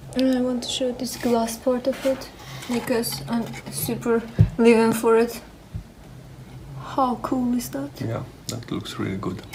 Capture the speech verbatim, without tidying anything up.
And I want to show this glass part of it because I'm super living for it. How cool is that? Yeah, that looks really good.